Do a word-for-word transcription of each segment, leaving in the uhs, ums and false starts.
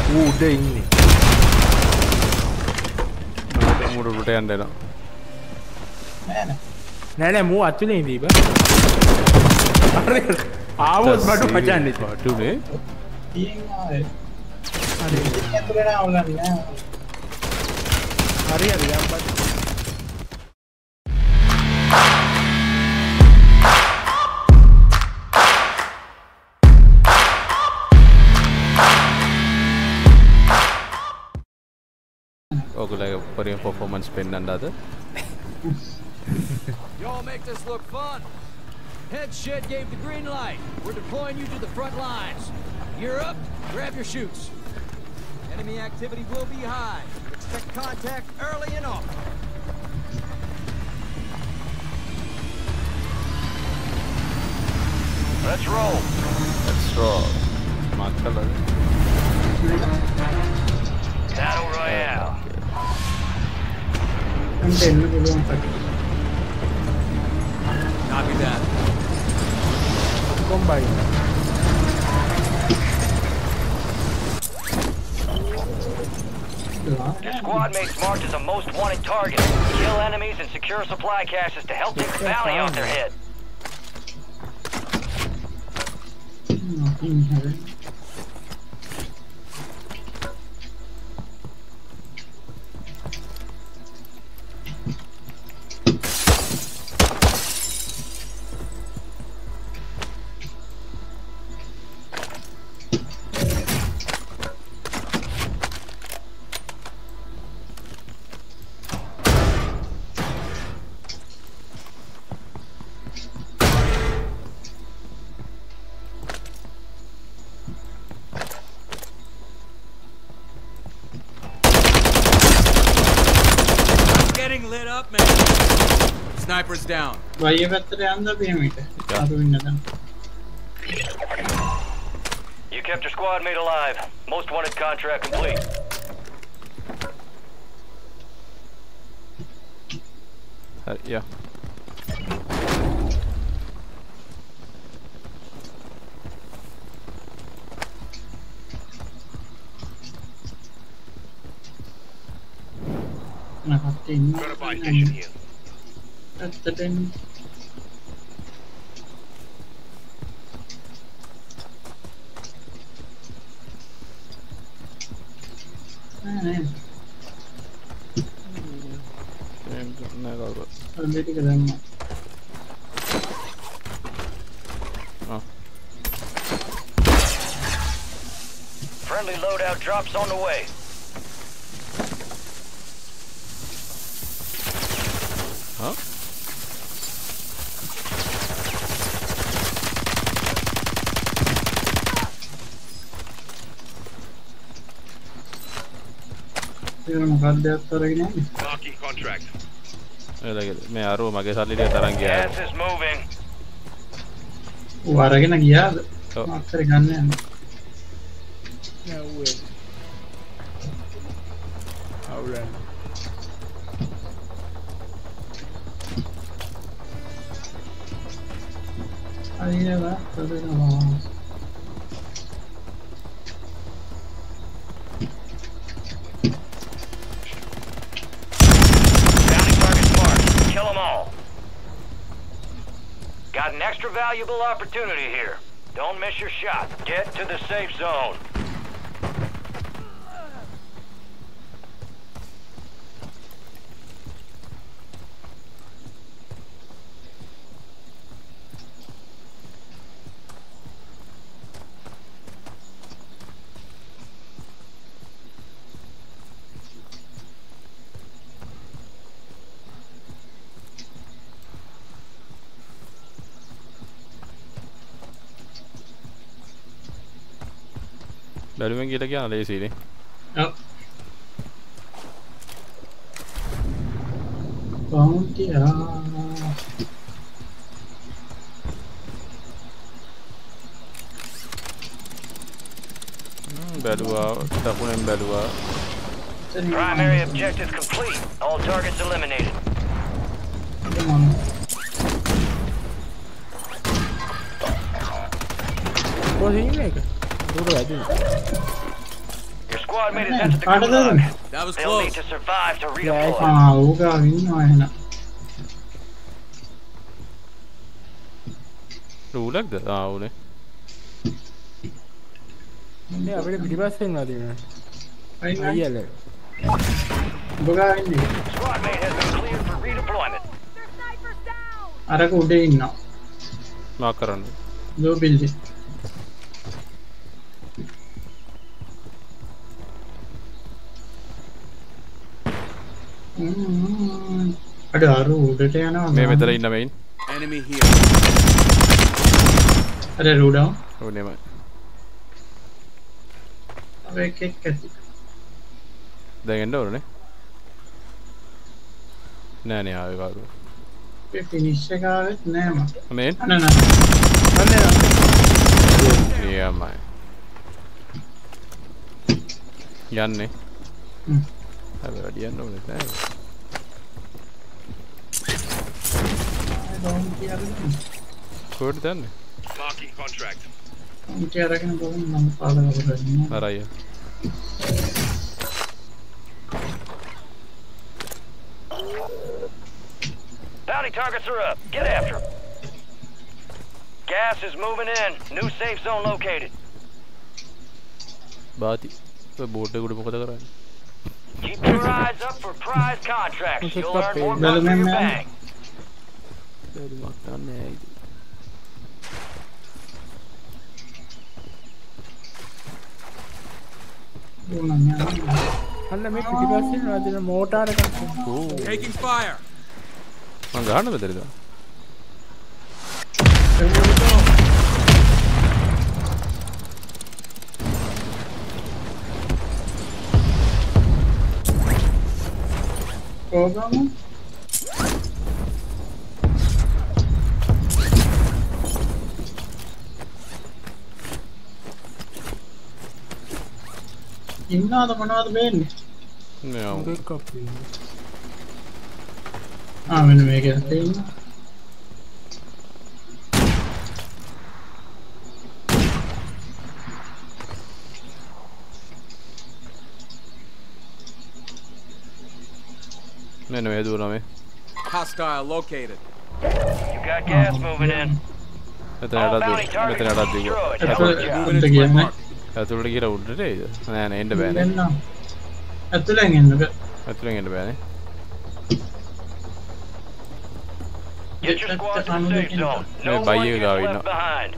ඌ උඩ ඉන්නේ. මට මුඩ උඩට යන්න එනවා. නෑ නෑ. නෑ නෑ මූ අතුලේ ඉඳී බා. අර ආවොත් බඩු මචන්නේ. බඩුනේ. තියෙන් ආවේ. හරි. ඇතුලේ නෑ ඔල්ලන්නේ නෑ. හරි හරි යම් බඩු. ඔයගොල්ලෝ පරිම performance පෙන්නන්න අද. Y'all make this look fun. Head shed gave the green light. We're deploying you to the front lines. You're up. Grab your chutes. Enemy activity will be high. Expect contact early and often. Let's roll. Let's roll. Mark color. Battle Royale. අන්ට එන්න පුළුවන් කට. Copy that. කොම්බයි. Your squad mates marked as a most wanted target. Kill enemies and secure supply caches to help take the bounty off their head. nothing here. Lit up, man. Sniper's down. Why you got the under beam? You kept your squad mate alive. Most wanted contract complete. Uh, yeah. Got a buy station here. That's the thing. Friendly loadout drops on the way. Huh? Marking contract. මේ අරුව මගේ සල්ලිය තරන් ගියා. Gas is moving. ඔය අරගෙන ගියාද? අක්කර ගන්න යන්න. නෑ ඌ. අවුලක්. අයියලා කරනවා. Got an extra valuable opportunity here. Don't miss your shot. Get to the safe zone. බැලුවෙන් ගිහලා කියන ලේසියිනේ. ඔව්. බවුන්ටියා. හ්ම් බැලුවා, දකුණෙන් බැලුවා. Primary objective complete. All targets eliminated. කොහේ ඉන්නේ? Your squad mate has entered the කාටද gulag. දෙන්නේ? That was They'll need close. to survive to redeploy. ආ ඌගා ඉන්නවා එහෙනම්. රූලක්ද? ආ උනේ. මේ අපිට පිටිපස්සෙන් වා දෙනවා. අයින් අයියල. ඌගා ඉන්නේ. Squad mate has been cleared for redeployment. අරක උඩේ ඉන්නවා. මාක් කරන්න. Low building. අඩ අර උඩට යනවා. මේ මෙතන ඉන්න මෙයින්. Enemy here. අර රූඩවුන්. උනේම. අර එක එක ඇති. දැන් එන්න ඕනේ. නෑ නෑ ආවේ කාරු. ඒ ෆිනිෂ් එක ආවෙත් නෑ මට. මේන්. නෑ නෑ. අනේ යමයි. යන්නේ. හ්ම්. හැබැයි වැඩි යන්න ඕනේ නෑ. කොහෙද දන්නේ? Marking contract. උන්ට අරගෙන බලන්න මම පාදම කරන්නේ. අරයි. Bounty targets are up. Get after them. Gas is moving in. New safe zone located. බාති. ඔය බෝඩ් එක උඩ මොකද කරන්නේ? Keep your eyes up for prize contracts. You'll earn more Well, bucks for your man. bang. බැරිමක් ගන්නෑ ඒක. ඕනම යනවා. අන්න මේ පිටිපස්සෙන් වා දෙන මෝටාර එකක්. ඕ. Taking fire. මං ගහන්න බැරිද? කොහොමද? ඉන්නවද මොනවද වෙන්නේ? නෑ. මොකක් අපේ. ආ මෙන්න මේක ඇත්තේ ඉන්න. මෙන්න මේ දුවනවා මේ. Hostile located. You got gas moving in. මෙතන All යටත් bounty දුව. targets මෙතන are යටත් දුව. destroyed. ඇතුළ- Good job. ඇතුළට කියන්නේ. ඇතුළට ගිහලා උඩට එයිද? නෑ නෑ එන්න බෑනේ. එන්න. ඇතුළෙන් එන්න බෑ. ඇතුළෙන් එන්න බෑනේ. Get your squad to the safe zone. No Yeah, one by you, gets Gavi, left no. behind.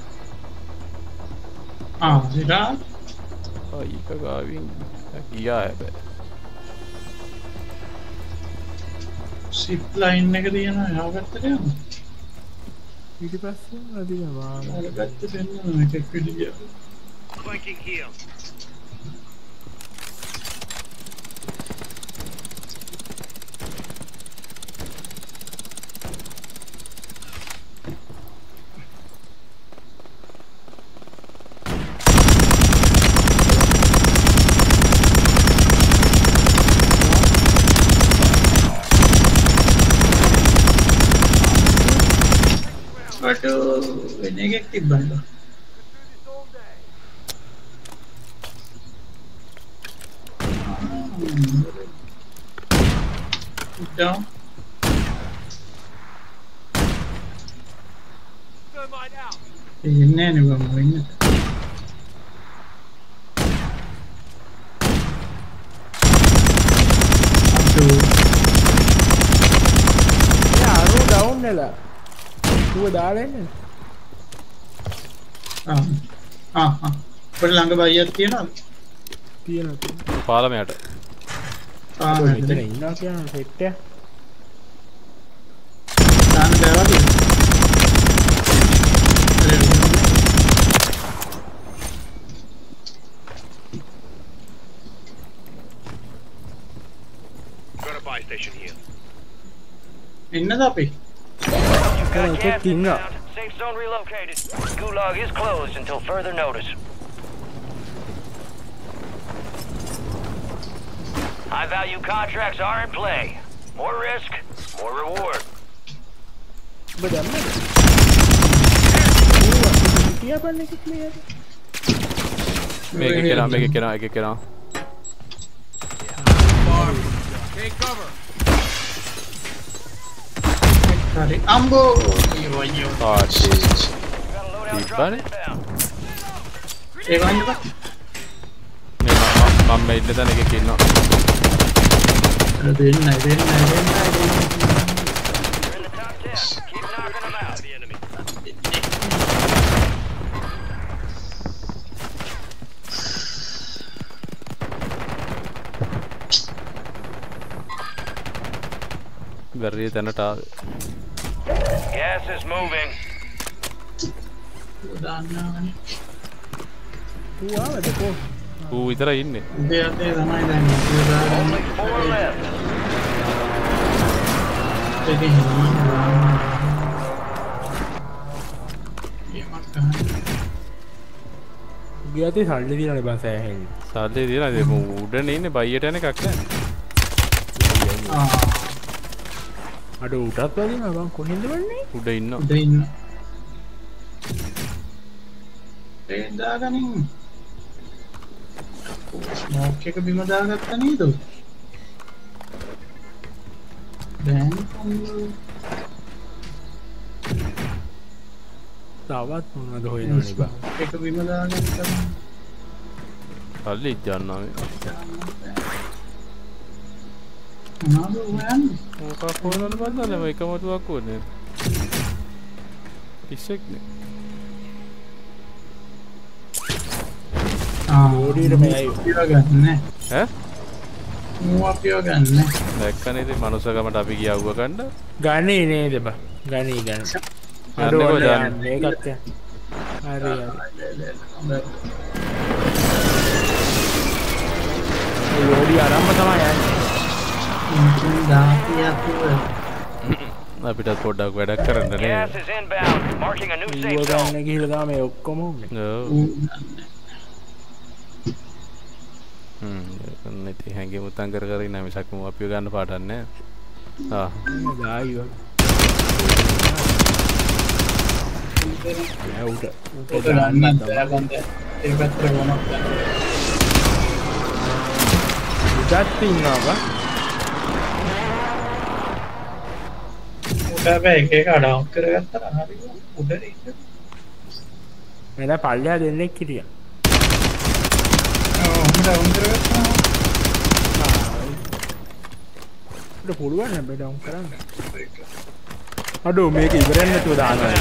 ආ සිරා අයික ගාවින් ගියා හැබැයි. සිප් ලයින් එක තියෙනවා එහා පැත්තට යන්න. පිටිපස්සෙන් වා දෙනවා. අර පැත්තට එන්න එකක් විදිය. Flanking heel. බට වෙන එකක් තිබ්බද? down. ඉන්නේ නේ බම් වෙන්නේ. යා අරු ඩවුන් වෙලා. ඌව දාලා ඉන්නේ. ආ ආ ආ. පොඩි ළඟ බයියක් තියනවද? තියෙනවා. පාලමයට. ආ මෙතන මෙතන ඉන්නවා කියන සෙට් එක. දාන්න බෑ වගේ. Go to buy station here. ඉන්නද අපි? You've got Okay, gas team up. inbound. Safe zone relocated. Gulag is closed until further notice. High value contracts are in play. More risk, more reward. ඔබ දන්නවද? ඌ කියාපන්නේ කිව්වේ. මේක කෙනා මේක කෙනා එක කෙනා Take cover. හරි අම්බෝ අයියෝ අයියෝ ආටි Got a loadout drop Buddy. inbound. ඒ වයින්ද බා මේ මම මම ඉන්න තැන එකක ඉන්නවා දෙන්නයි දෙන්නයි දෙන්නයි You're in the top ten. Keep knocking them out. The enemy. වැරදිය තැනට ආවේ Gas is moving. දාන්නවනේ ඌ ආවද කො ඌ විතරයි ඉන්නේ උදේ අතේ තමයි දැන් උදේ දාගන්න Only four left. දෙකේ හිනා ඒමත් ගන්න ගියතේ සල්ලි දිනනේ බං සෑහෙන්නේ සල්ලි දීලා දෙමු උඩනේ ඉන්නේ බයියට යන එකක් නෑ ආ අඩ උටත් වදිනවා බං කොහෙන්ද වන්නේ උඩ ඉන්නවා උදේ ඉන්න ඒ දාගනින් ස්මෝක් එක බිම දාගත්තා නේද දැන් තවත් මොනවද හොයනවනේ බං එක බිම දාගත්තා සල්ලි ඉජ්ජන්නා මේ මොනවද හොයන්නේ මොකක් හොයනවද බද්දල මේ එකමතුවක් ඕනේ ඉස්සෙක් නේ ඕඩියට මෙයයි අපිව ගන්න ඈ මූ අපිව ගන්න දැක්කනේ ඉතින් මනුස්සකමට අපි ගියවුව ගන්න ගන්නේ නේද බං ගනී ගන්න අඩ යන්නකෝ ඕනේ යන්න. යන්න ඒකත් යන්න. හරි හරි ඕඩි ආරම්භ තමයි යන්නේ අපිටත් පොඩ්ඩක් වැඩක් කරන්න Gas නේ is inbound. Marking a new Uva safe zone. ගන්න ගිහලා තමයි මේ ඔක්කොම උන්නේ ඔව් හ්ම් ඒක නැති හැංගේ මුතන් කර කර ඉන්න මිසක් මම අපිව ගන්න පාටක් නෑ ආ ගායි වගේ ෑ උට උට ගන්න දාන්න දාගන්න ඒ පැත්තට වුණා උඩත් ඉන්නවා බං උඩ හැබැයි එක එක ඩවුන් කරගත්තා හරි උඩට ඉන්න මෙන්න පල්ලෙහා දෙන්නෙක් හිටියා ඔව් ඩවුන් කරගත්තා උඩ පුළුවන් හැබැයි ඩවුන් කරන්න අඩෝ මේක ඉවරෙන් නැතුව දානවා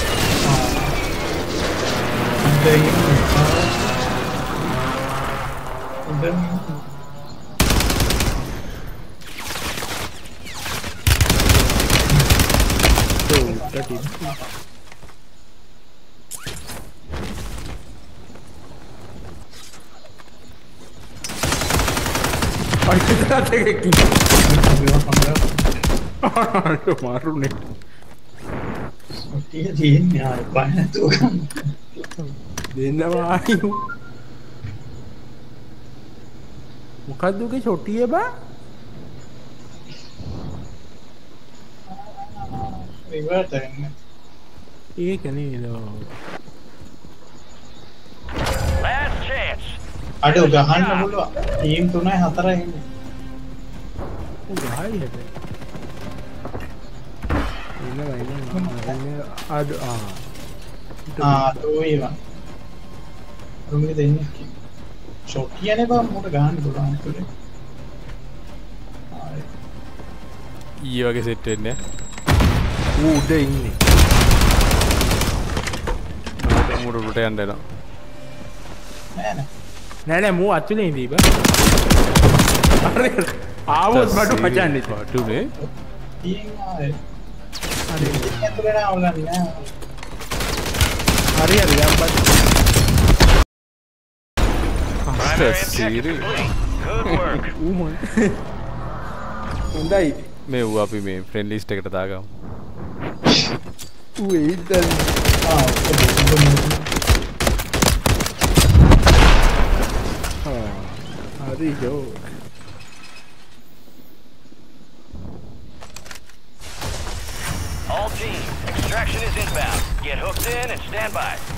උඩ ඉන්න උඩ උඩට ඉන්න අයිතිකත් එකක් ඉන්න මාරුනේ ඔටිය තියෙන්නේ ආයි බය නැතුව ගන්න දෙන්නවා ආයු මොකද්ද උගේ චොටිය බා ඉවරට එන්න ඒක නේද Last chance. අඩු ගහන්න පුළුවන් ටීම් තුනයි හතරයි ඉන්නේ උ ගහයි හැබැයි ඉන්නවා ඉන්නවා අඩ ආ ආ තෝයිවා රුමේ දෙන්නේ ෂොට් කියන්නේ බා මොකට ගහන්න පුළුවන් ඒකේ ආයි ඊයේ වගේ සෙට් වෙන්නේ ඌ උඩ ඉන්නේ නෑ මුඩ උඩට යන්න එනවා නෑ නෑ නෑ නෑ මූ අතුලේ ඉඳී බා අර ආවොත් බඩු මචන් ඉතින් බඩුනේ ටීම් ආයි හරි ඇතුලේ නෑ ඔයගොල්ලන් නෑ හරි හරි යම් බඩු Primary That's objective serious. complete. Good work. ඌ මොන හොඳයි මේ ඌ අපි මේ ෆ්‍රෙන්ඩ් ලිස්ට් එකට දාගමු ඌ එයිදන් ආ හරි ජෝ All teams, extraction is inbound. Get hooked in and stand by.